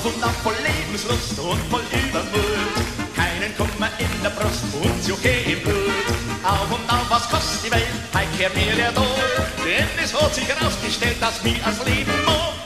und auf voll Lebenslust und voll Übermut. Keinen Kummer in der Brust und Juche im Blut. Auf und auf, was kostet die Welt, heim kehrt mir der Tod. Denn es hat sich herausgestellt, dass wir als Leben